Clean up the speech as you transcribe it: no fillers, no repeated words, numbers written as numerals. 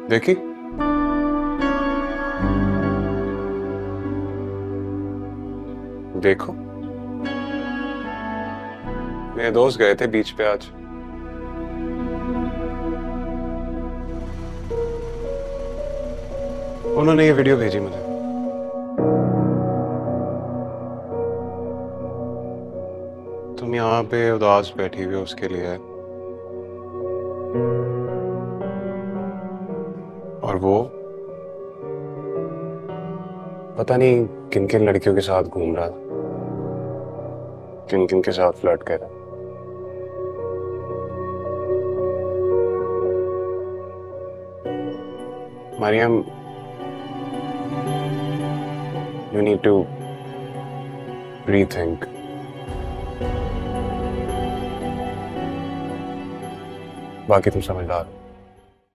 देखी? देखो, मेरे दोस्त गए थे बीच पे आज। उन्होंने ये वीडियो भेजी मुझे। तुम यहाँ पे उदास बैठी हुई हो उसके लिए, और वो पता नहीं किन किन लड़कियों के साथ घूम रहा था, किन किन के साथ फ्लर्ट कर रहा। Maryam, you need to rethink. बाकी तुम समझदार हो।